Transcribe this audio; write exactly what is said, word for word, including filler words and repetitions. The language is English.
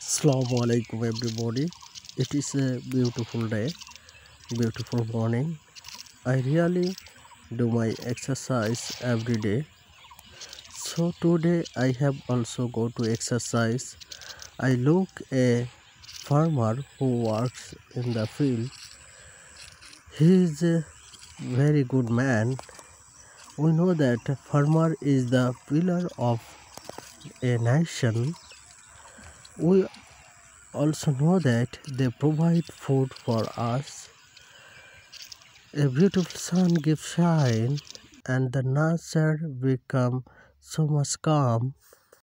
Assalamu alaikum everybody. It is a beautiful day, beautiful morning. I really do my exercise every day. So today I have also go to exercise. I look a farmer who works in the field. He is a very good man. We know that farmer is the pillar of a nation. We also know that they provide food for us. A beautiful sun gives shine and the nature become so much calm.